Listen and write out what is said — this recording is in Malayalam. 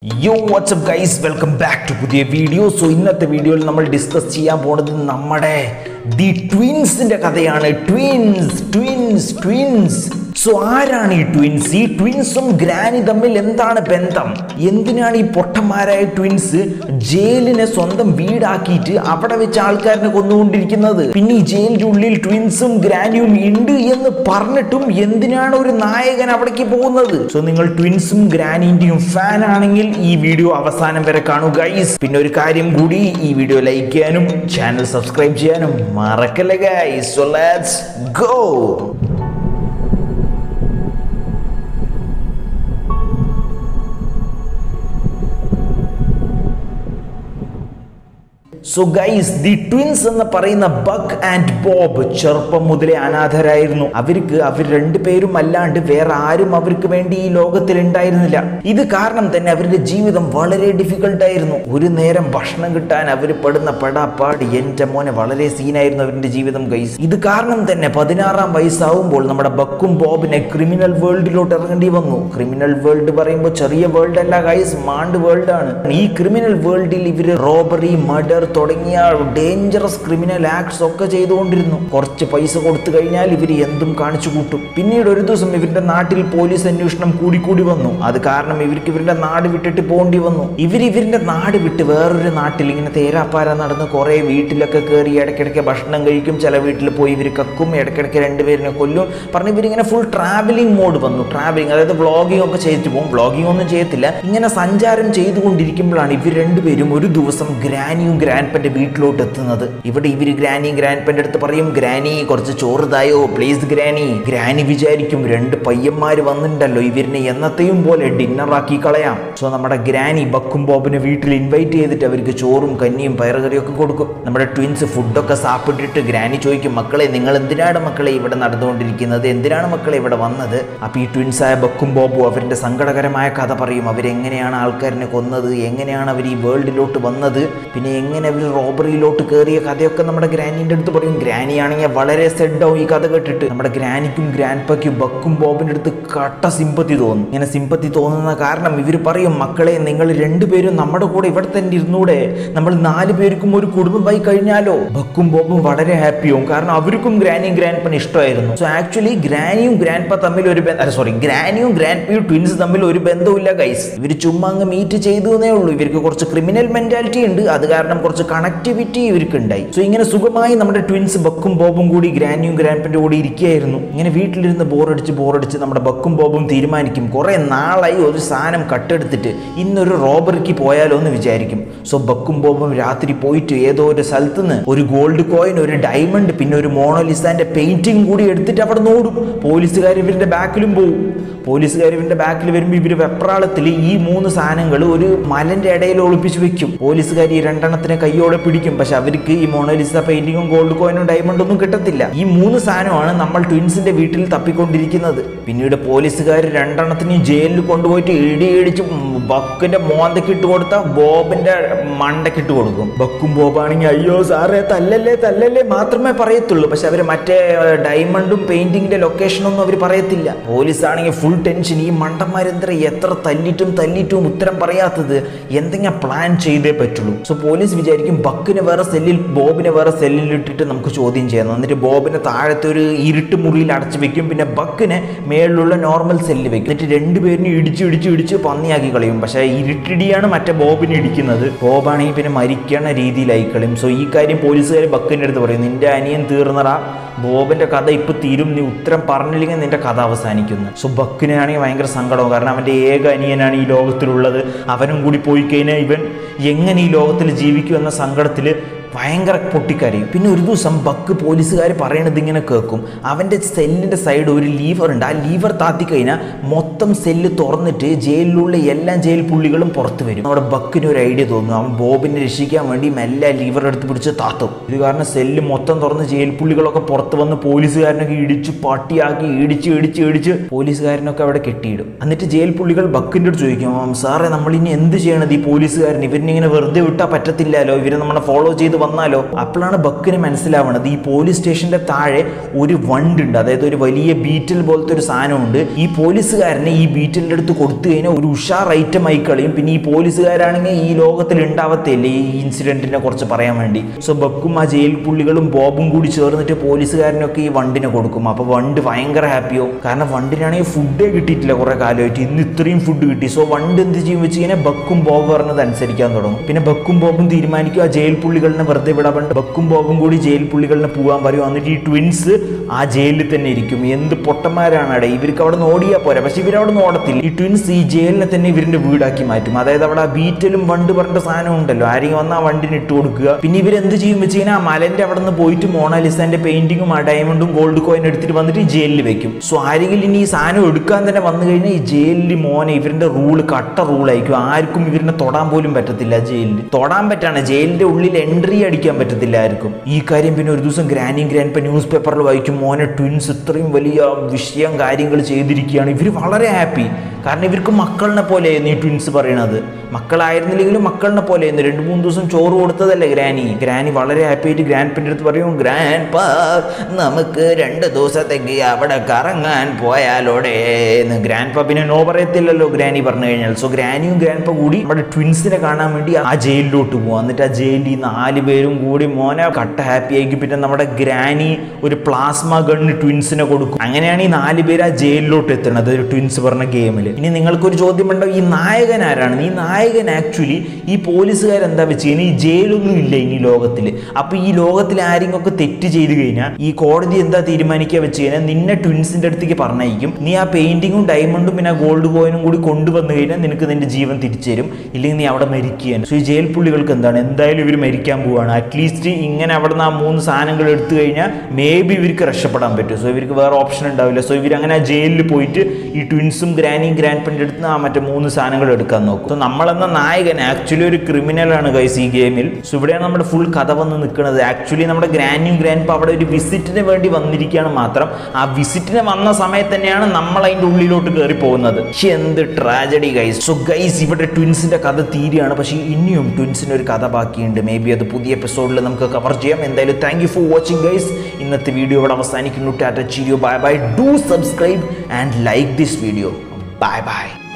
Yo, what's up guys? Welcome back to പുതിയ വീഡിയോ. സോ ഇന്നത്തെ വീഡിയോയിൽ നമ്മൾ ഡിസ്കസ് ചെയ്യാൻ പോകുന്നത് നമ്മുടെ ദി ട്വിൻസിന്റെ കഥയാണ്. ട്വിൻസ്. സോ ആരാണ് ഈ ട്വിൻസ്? ഈ ട്വിൻസും ഗ്രാനി തമ്മിൽ എന്താണ് ബന്ധം? എന്തിനാണ് ഈ പൊട്ടന്മാരായ ട്വിൻസ് ജയിലിനെ സ്വന്തം വീടാക്കിയിട്ട് അവിടെ വെച്ച് ആൾക്കാരിനെ കൊന്നുകൊണ്ടിരിക്കുന്നത്? പിന്നെ ഈ ജയിലിന്റെ ഉള്ളിൽ ട്വിൻസും ഗ്രാനിയും ഉണ്ട് എന്ന് പറഞ്ഞിട്ടും എന്തിനാണ് ഒരു നായകൻ അവിടേക്ക് പോകുന്നത്? സോ നിങ്ങൾ ട്വിൻസും ഗ്രാനിന്റെയും ഫാൻ ആണെങ്കിൽ ഈ വീഡിയോ അവസാനം വരെ കാണുക ഗൈസ്. പിന്നെ ഒരു കാര്യം കൂടി, ഈ വീഡിയോ ലൈക്ക് ചെയ്യാനും ചാനൽ സബ്സ്ക്രൈബ് ചെയ്യാനും മറക്കല്ലേ guys. So let's go. So guys, the twins എന്ന് പറയുന്ന ബക്ക് ആൻഡ് ബോബ് ചെറുപ്പം മുതലേ അനാഥരായിരുന്നു. അവർ രണ്ടുപേരും അല്ലാണ്ട് വേറെ ആരും അവർക്ക് വേണ്ടി ഈ ലോകത്തിൽ ഉണ്ടായിരുന്നില്ല. ഇത് കാരണം തന്നെ അവരുടെ ജീവിതം വളരെ ഡിഫിക്കൽട്ട് ആയിരുന്നു. ഒരു നേരം ഭക്ഷണം കിട്ടാൻ അവർ പെടുന്ന പെടാപ്പാട് എന്റെ മോനെ വളരെ സീനായിരുന്നു അവരുടെ ജീവിതം ഗൈസ്. ഇത് കാരണം തന്നെ 16-ാം വയസ്സാവുമ്പോൾ നമ്മുടെ ബക്കും ബോബിനെ ക്രിമിനൽ വേൾഡിലോട്ട് ഇറങ്ങേണ്ടി വന്നു. ക്രിമിനൽ വേൾഡ് പറയുമ്പോൾ ചെറിയ വേൾഡ് അല്ല ഗൈസ്, മാണ്ട് വേൾഡ് ആണ്. ഈ ക്രിമിനൽ വേൾഡിൽ ഇവര് റോബറി, മർഡർ തുടങ്ങിയ ഡേഞ്ചറസ് ക്രിമിനൽ ആക്ട്സ് ഒക്കെ ചെയ്തുകൊണ്ടിരുന്നു. കുറച്ച് പൈസ കൊടുത്തു കഴിഞ്ഞാൽ ഇവർ എന്തും കാണിച്ചു കൂട്ടും. പിന്നീട് ഒരു ദിവസം ഇവരുടെ നാട്ടിൽ പോലീസ് അന്വേഷണം കൂടി വന്നു. അത് കാരണം ഇവർക്ക് ഇവരുടെ നാട് വിട്ടിട്ട് പോകേണ്ടി വന്നു. ഇവരുടെ നാട് വിട്ട് വേറൊരു നാട്ടിൽ ഇങ്ങനെ തേരാപ്പാര നടന്ന് കുറെ വീട്ടിലൊക്കെ കയറി ഇടയ്ക്കിടയ്ക്ക് ഭക്ഷണം കഴിക്കും. ചില വീട്ടിൽ പോയി ഇവർ കക്കും, ഇടയ്ക്കിടയ്ക്ക് രണ്ടുപേരിനെ കൊല്ലും പറഞ്ഞ് ഇവരിങ്ങനെ ഫുൾ ട്രാവലിംഗ് മോഡ് വന്നു. ട്രാവലിംഗ് അതായത് വ്ളോഗിംഗ് ഒക്കെ ചെയ്തിട്ട് പോകും. വ്ളോഗിംഗ് ഒന്നും ചെയ്യത്തില്ല, ഇങ്ങനെ സഞ്ചാരം ചെയ്തുകൊണ്ടിരിക്കുമ്പോഴാണ് ഇവർ രണ്ടുപേരും ഒരു ദിവസം ഗ്രാനിയും ഗ്രാൻഡ്പന്റെ വീട്ടിലോട്ട് എത്തുന്നത്. ഇവിടെ ഇവര് ഗ്രാനിയും ഗ്രാൻഡ്പന്റെ അടുത്ത് പറയും, ഗ്രാനി കുറച്ച് ചോറ് തായോ പ്ലീസ് ഗ്രാനി. ഗ്രാനി വിചാരിക്കും രണ്ട് പയ്യന്മാര് വന്നിട്ടുണ്ടല്ലോ, ഇവരിനെ എന്നത്തെയും പോലെ ഡിന്നർ ആക്കി കളയാം. സോ നമ്മുടെ ഗ്രാനി ബക്കും ബോബിനെ വീട്ടിൽ ഇൻവൈറ്റ് ചെയ്തിട്ട് അവർക്ക് ചോറും കഞ്ഞിയും പയറുകറിയും ഒക്കെ കൊടുക്കും. നമ്മുടെ ട്വിൻസ് ഫുഡൊക്കെ സാപ്പിട്ടിട്ട് ഗ്രാനി ചോദിക്കും, മക്കളെ നിങ്ങൾ എന്തിനാണ് മക്കളെ ഇവിടെ നടന്നുകൊണ്ടിരിക്കുന്നത്? എന്തിനാണ് മക്കളെ ഇവിടെ വന്നത്? അപ്പൊ ഈ ട്വിൻസായ ബക്കും ബോബും അവരുടെ സങ്കടകരമായ കഥ പറയും. അവരെങ്ങനെയാണ് ആൾക്കാരിനെ കൊന്നത്, എങ്ങനെയാണ് അവർ ഈ വേൾഡിലോട്ട് വന്നത്, പിന്നെ എങ്ങനെ അവർ റോബറിയിലോട്ട് കയറിയ കഥയൊക്കെ നമ്മുടെ ഗ്രാനിന്റെ അടുത്ത് പറയും. ഗ്രാനി ആണെങ്കിൽ വളരെ സെഡാവും ഈ കഥ കേട്ടിട്ട്. നമ്മുടെ ഗ്രാനിക്കും ഗ്രാൻഡ്പയ്ക്കും ബക്കും ബോബിന്റെ അടുത്ത് കട്ട സിമ്പത്തി തോന്നും. ഇങ്ങനെ സിമ്പത്തി തോന്നുന്ന കാരണം ഇവർ പറയും, മക്കളെ നിങ്ങൾ രണ്ടുപേരും നമ്മുടെ കൂടെ ഇവിടെ തന്നെ ഇരുന്നൂടെ, നമ്മൾ 4 പേർക്കും ഒരു കുടുംബമായി കഴിഞ്ഞാലോ? ബക്കും ബോബും വളരെ ഹാപ്പിയാവും, കാരണം അവർക്കും ഗ്രാനിയും ഗ്രാൻഡ്പന് ഇഷ്ടമായിരുന്നു. സോ ആക്ച്വലി ഗ്രാനിയും ഗ്രാൻഡ്പ തമ്മിൽ ഒരു ഗ്രാനിയും ഗ്രാൻഡ്പയും ട്വിൻസ് തമ്മിൽ ഒരു ബന്ധമില്ല ഗൈസ്. ഇവർ ചുമ്മാ അങ്ങ് മീറ്റ് ചെയ്തു എന്നേ ഉള്ളൂ. ഇവർക്ക് കുറച്ച് ക്രിമിനൽ മെന്റാലിറ്റി ഉണ്ട്, അത് കാരണം കുറച്ച് കണക്ടിവിറ്റി ഇവർക്ക് ഉണ്ടായി. സോ ഇങ്ങനെ സുഖമായി നമ്മുടെ ട്വിൻസ് ബക്കും ബോബും കൂടി ഗ്രാനിയും ഗ്രാൻഡ്പന്റെ കൂടി ഇരിക്കുകയായിരുന്നു. ഇങ്ങനെ വീട്ടിലിരുന്ന് ബോറടിച്ച് നമ്മുടെ ബക്കും ബോബും തീരുമാനിക്കും, കുറെ നാളായി ഒരു സാധനം കട്ടെടുത്തിട്ട് ഇന്നൊരു റോബറിക്ക് പോയാലോ എന്ന് വിചാരിക്കും. സോ ബക്കും ബോബും രാത്രി പോയിട്ട് ഏതോ ഒരു സ്ഥലത്ത് നിന്ന് ഒരു ഗോൾഡ് കോയിൻ, ഒരു ഡയമണ്ട്, പിന്നെ ഒരു മോണോലിസാന്റെ പെയിന്റിംഗ് കൂടി എടുത്തിട്ട് അവിടെ നോടും. പോലീസുകാർ ഇവരുടെ ബാക്കിലും പോകും. പോലീസുകാർ ഇവരുടെ ബാക്കിൽ വരുമ്പോൾ ഇവര് വെപ്രാളത്തിൽ ഈ 3 സാധനങ്ങൾ ഒരു മലന്റെ ഇടയിൽ ഒളിപ്പിച്ച് വെക്കും. പോലീസുകാർ ഈ 2 കയ്യോടെ പിടിക്കും. പക്ഷെ അവർക്ക് ഈ മോണോലിസ പെയിന്റിങ്ങും ഗോൾഡ് കോയിനും ഡയമണ്ട് ഒന്നും കിട്ടത്തില്ല. ഈ 3 സാധനമാണ് നമ്മൾ ട്വിൻസിന്റെ വീട്ടിൽ തപ്പിക്കൊണ്ടിരിക്കുന്നത്. പിന്നീട് പോലീസുകാർ 2 ജയിലിൽ കൊണ്ടുപോയിട്ട് ഇടിയിടിച്ച് ബക്കിന്റെ മോന്തയ്ക്ക് ഇട്ട് കൊടുത്ത ബോബിന്റെ മണ്ടയ്ക്ക് ഇട്ട് കൊടുക്കും. ബക്കും ബോബാണെങ്കിൽ അയ്യോ സാറേ തല്ലല്ലേ മാത്രമേ പറയത്തുള്ളൂ. പക്ഷെ അവര് മറ്റേ ഡയമണ്ടും പെയിന്റിങ്ങിന്റെ ലൊക്കേഷനൊന്നും അവർ പറയത്തില്ല. പോലീസ് ആണെങ്കിൽ ഫുൾ ടെൻഷൻ. ഈ മണ്ടന്മാരെന്തര എത്ര തല്ലിട്ടും ഉത്തരം പറയാത്തത്? എന്തെങ്കിലും പ്ലാൻ ചെയ്തേ പറ്റുള്ളൂ. സോ പോലീസ് വിചാരിക്കും ബക്കിനെ വേറെ സെല്ലിൽ, ബോബിനെ വേറെ സെല്ലിൽ ഇട്ടിട്ട് നമുക്ക് ചോദ്യം ചെയ്യാം. എന്നിട്ട് ബോബിനെ താഴത്തെ ഒരു ഇരുട്ട് മുറിയിൽ അടച്ചു വെക്കും. പിന്നെ ബക്കിനെ മേളിലുള്ള നോർമൽ സെല്ലിൽ വെക്കും. എന്നിട്ട് രണ്ടുപേരിനും ഇടിച്ച് പന്നിയാക്കി കളയും. പക്ഷേ ഇരുട്ടിടിയാണ് മറ്റേ ബോബിനെ ഇടിക്കുന്നത്. ബോബാണെങ്കിൽ പിന്നെ മരിക്കണ രീതിയിലായി കളയും. സോ ഈ കാര്യം പോലീസുകാർ ബക്കിൻ്റെ അടുത്ത് പറയും, നിന്റെ അനിയൻ തീർന്നടാ, ബോബിന്റെ കഥ ഇപ്പൊ തീരും, നീ ഉത്തരം പറഞ്ഞില്ലെങ്കിൽ നിന്റെ കഥ അവസാനിക്കുന്നു. സോ ബക്കിനാണെങ്കിൽ ഭയങ്കര സങ്കടവും, കാരണം അവന്റെ ഏക അനിയനാണ് ഈ ലോകത്തിലുള്ളത്. അവനും കൂടി പോയി കഴിഞ്ഞാൽ ഇവൻ എങ്ങനെ ഈ ലോകത്തിൽ ജീവിക്കും എന്ന സങ്കടത്തിൽ ഭയങ്കര പൊട്ടിക്കരയും. പിന്നെ ഒരു ദിവസം ബക്ക് പോലീസുകാർ പറയണത് ഇങ്ങനെ കേൾക്കും. അവൻ്റെ സെല്ലിൻ്റെ സൈഡ് ഒരു ലീവർ ഉണ്ട്. ആ ലീവർ താത്തി കഴിഞ്ഞാൽ മൊത്തം സെല്ല് തുറന്നിട്ട് ജയിലിലുള്ള എല്ലാ ജയിൽ പുള്ളികളും പുറത്ത് വരും. നമ്മുടെ ബക്കിന് ഒരു ഐഡിയ തോന്നും, അവൻ ബോബിനെ രക്ഷിക്കാൻ വേണ്ടി മെല്ലെ ലീവർ എടുത്ത് പിടിച്ച് താത്തും. ഇത് കാരണം സെല്ല് മൊത്തം തുറന്ന് ജയിൽ പുള്ളികളൊക്കെ പുറത്ത് വന്ന് പോലീസുകാരനൊക്കെ ഇടിച്ച് പട്ടിയാക്കി ഇടിച്ച് പോലീസുകാരനൊക്കെ അവിടെ കെട്ടിയിടും. എന്നിട്ട് ജയിൽ പുള്ളികൾ ബക്കിൻ്റെ അടുത്ത് ചോദിക്കും, സാറേ നമ്മളിനി എന്ത് ചെയ്യണത്? ഈ പോലീസുകാരൻ ഇവരിനിങ്ങനെ വെറുതെ വിട്ടാൽ പറ്റത്തില്ലല്ലോ, ഇവരെ നമ്മളെ ഫോളോ ചെയ്ത് വന്നാലോ? അപ്പോഴാണ് ബക്കിന് മനസ്സിലാവണത് ഈ പോലീസ് സ്റ്റേഷന്റെ താഴെ ഒരു വണ്ടുണ്ട്, അതായത് ഒരു വലിയ ബീറ്റിൽ പോലത്തെ ഒരു സാധനമുണ്ട്. ഈ പോലീസുകാരനെ ഈ ബീറ്റിലിന്റെ അടുത്ത് കൊടുത്തു കഴിഞ്ഞാൽ ഒരു ഉഷാർ ഐറ്റം ആയി കളയും. പിന്നെ ഈ പോലീസുകാരാണെങ്കിൽ ഈ ലോകത്തിൽ ഉണ്ടാവത്തില്ലേ ഈ ഇൻസിഡന്റിനെ കുറിച്ച് പറയാൻ വേണ്ടി. സോ ബക്കും ആ ജയിൽ പുള്ളികളും ബോബും കൂടി ചേർന്നിട്ട് പോലീസുകാരനൊക്കെ ഈ വണ്ടിനെ കൊടുക്കും. അപ്പൊ വണ്ട് ഭയങ്കര ഹാപ്പിയോ, കാരണം വണ്ടിനാണെങ്കിൽ ഫുഡേ കിട്ടിയിട്ടില്ല കുറെ കാലമായിട്ട്, ഇന്ന് ഇത്രയും ഫുഡ് കിട്ടി. സോ വണ്ട് എന്ത് ചെയ്യും വെച്ച് കഴിഞ്ഞാൽ ബക്കും ബോബ് പറഞ്ഞത് അനുസരിക്കാൻ തുടങ്ങും. പിന്നെ ബക്കും ബോബും തീരുമാനിക്കും ആ ജയിൽ പുള്ളികളിനെ വെറുതെ വിടാണ്ട് ബക്കും ബോബും കൂടി ജയിൽ പുള്ളികളിനെ പോകാൻ പറയും. എന്നിട്ട് ഈ ട്വിൻസ് ആ ജയിലിൽ തന്നെ ഇരിക്കും. എന്ത് പൊട്ടന്മാരാണ് അവിടെ, ഇവർക്ക് അവിടെ നിന്ന് ഓടിയാൽ പോരാ, പക്ഷെ ഇവരവിടെ നിന്ന് ഓടത്തില്ല. ഈ ട്വിൻസ് ഈ ജയിലിനെ തന്നെ ഇവരുടെ വീടാക്കി മാറ്റും. അതായത് അവിടെ ആ ബീറ്റലും വണ്ട് പറഞ്ഞ സാധനം ഉണ്ടല്ലോ, ആരെങ്കിലും വന്നാൽ ആ വണ്ടിന് ഇട്ട് കൊടുക്കുക. പിന്നെ ഇവരെന്ത് ചെയ്യും വെച്ച് കഴിഞ്ഞാൽ ആ മലന്റെ അവിടെ നിന്ന് പോയിട്ട് മോണാലിസാന്റെ പെയിന്റിങ്ങും ആ ഡയമണ്ടും ഗോൾഡ് കോയിൻ എടുത്തിട്ട് വന്നിട്ട് ഈ ജയിലിൽ വെക്കും. സോ ആരെങ്കിലും ഇനി ഈ സാധനം എടുക്കാൻ തന്നെ വന്നു കഴിഞ്ഞാൽ ഈ ജയിലിൽ മോനെ ഇവരുടെ റൂള് കട്ട റൂളായിരിക്കും. ആർക്കും ഇവരിനെ തൊടാൻ പോലും പറ്റത്തില്ല. ജയിലിൽ തൊടാൻ പറ്റാണ്, ജയിലിന്റെ ഉള്ളിൽ എൻട്രി അടിക്കാൻ പറ്റത്തില്ല ആർക്കും. ഈ കാര്യം പിന്നെ ഒരു ദിവസം ഗ്രാൻഡ് പാ ന്യൂസ് പേപ്പറിൽ വായിക്കും, മോനെ ട്വിൻസ് ഇത്രയും വലിയ വിഷയം കാര്യങ്ങൾ ചെയ്തിരിക്കുകയാണ്. ഇവർ വളരെ ഹാപ്പി, കാരണം ഇവർക്ക് മക്കളിനെ പോലെയായിരുന്നു ഈ ട്വിൻസ് പറയണത്. മക്കളായിരുന്നില്ലെങ്കിലും മക്കളിനെ പോലെയായിരുന്നു. 2-3 ദിവസം ചോറ് കൊടുത്തതല്ലേ ഗ്രാനി വളരെ ഹാപ്പി ആയിട്ട് ഗ്രാൻഡ് പാന്റെ അടുത്ത് പറയും, ഗ്രാൻഡ് പാ നമുക്ക് 2 ദിവസത്തേക്ക് അവിടെ കറങ്ങാൻ പോയാലോടെ എന്ന്. ഗ്രാൻഡ് പാ പിന്നെ നോ പറയത്തില്ലല്ലോ ഗ്രാനി പറഞ്ഞു കഴിഞ്ഞാൽ. സോ ഗ്രാനിയും ഗ്രാൻഡ് പാ കൂടി നമ്മുടെ ട്വിൻസിനെ കാണാൻ വേണ്ടി ആ ജയിലിലോട്ട് പോകും. എന്നിട്ട് ആ ജയിലിൽ 4 പേരും കൂടി മോനെ കട്ട ഹാപ്പി ആയിരിക്കും. പിന്നെ നമ്മുടെ ഗ്രാനി ഒരു പ്ലാസ്മ ഗണ്ണ് ട്വിൻസിനെ കൊടുക്കും. അങ്ങനെയാണ് ഈ 4 പേര് ആ ജയിലിലോട്ട് എത്തുന്നത് ഒരു ട്വിൻസ് പറഞ്ഞ ഗെയിമിൽ. ഇനി നിങ്ങൾക്കൊരു ചോദ്യം ഉണ്ടോ, ഈ നായകൻ ആരാണ്? ഈ നായകൻ ആക്ച്വലി ഈ പോലീസുകാരെന്താ വെച്ച് കഴിഞ്ഞാൽ ഈ ജയിലൊന്നും ഇല്ല ഇനി ലോകത്തിൽ. അപ്പൊ ഈ ലോകത്തിൽ ആരെങ്കിലും തെറ്റ് ചെയ്ത് കഴിഞ്ഞാൽ ഈ കോടതി എന്താ തീരുമാനിക്കുക വെച്ച് കഴിഞ്ഞാൽ നിന്നെ ട്വിൻസിന്റെ അടുത്തേക്ക് പറഞ്ഞയക്കും. നീ ആ പെയിന്റിങ്ങും ഡയമണ്ടും പിന്നെ ആ ഗോൾഡ് കോയിനും കൂടി കൊണ്ടുവന്നു കഴിഞ്ഞാൽ നിനക്ക് നിന്റെ ജീവൻ തിരിച്ചു തരും, ഇല്ലെങ്കിൽ നീ അവിടെ മരിക്കുകയാണ്. സോ ഈ ജയിൽ പുള്ളികൾക്ക് എന്താണ്, എന്തായാലും ഇവർ മരിക്കാൻ പോവാണ്. അറ്റ്ലീസ്റ്റ് ഇങ്ങനെ അവിടെ നിന്ന് ആ 3 സാധനങ്ങൾ എടുത്തു കഴിഞ്ഞാൽ മേ ബി ഇവർക്ക് രക്ഷപ്പെടാൻ പറ്റും. സോ ഇവർക്ക് വേറെ ഓപ്ഷൻ ഉണ്ടാവില്ല. സോ ഇവർ അങ്ങനെ ആ ജയിലിൽ പോയിട്ട് ഈ ട്വിൻസും ഗ്രാനിയും ഗ്രാൻഡ് പാന്റെ അടുത്ത് ആ മറ്റേ 3 സാധനങ്ങൾ എടുക്കാൻ നോക്കും. സോ നമ്മളെന്ന നായകൻ ആക്ച്വലി ഒരു ക്രിമിനലാണ് ഗൈസ് ഈ ഗെയിമിൽ. സോ ഇവിടെയാണ് നമ്മുടെ ഫുൾ കഥ വന്ന് നിൽക്കുന്നത്. ആക്ച്വലി നമ്മുടെ ഗ്രാനിയും ഗ്രാൻഡ് പാ അവിടെ ഒരു വിസിറ്റിന് വേണ്ടി വന്നിരിക്കുകയാണ് മാത്രം. ആ വിസിറ്റിന് വന്ന സമയത്ത് തന്നെയാണ് നമ്മൾ അതിൻ്റെ ഉള്ളിലോട്ട് കയറി പോകുന്നത്. പക്ഷെ എന്ത് ട്രാജഡി ഗൈസ്. സോ ഗൈസ് ഇവിടെ ട്വിൻസിന്റെ കഥ തീരുകയാണ്, പക്ഷേ ഇനിയും ട്വിൻസിന് ഒരു കഥ ബാക്കിയുണ്ട്. മേ ബി അത് പുതിയ എപ്പിസോഡിൽ നമുക്ക് കവർ ചെയ്യാം. എന്തായാലും thank you for watching guys. ഇന്നത്തെ വീഡിയോ ഇവിടെ അവസാനിക്കുന്നു. Tata, cheerio, bye bye. Do subscribe and like this video. Bye bye.